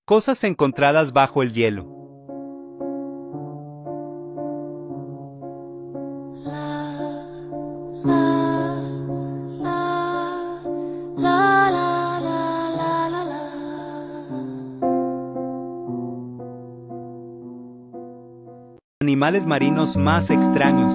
Cosas encontradas bajo el hielo. Animales marinos más extraños.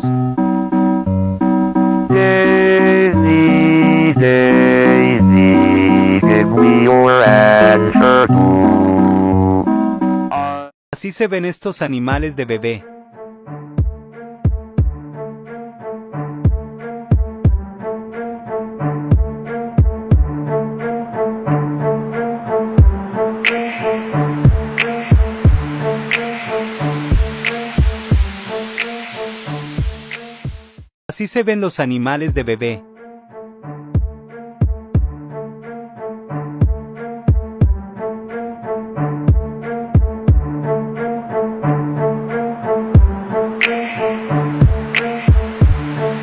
Daisy, Daisy, give me your answer too. Así se ven estos animales de bebé. Así se ven los animales de bebé.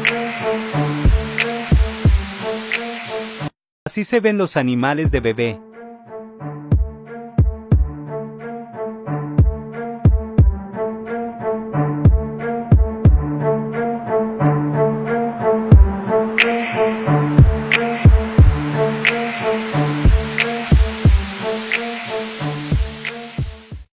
Así se ven los animales de bebé.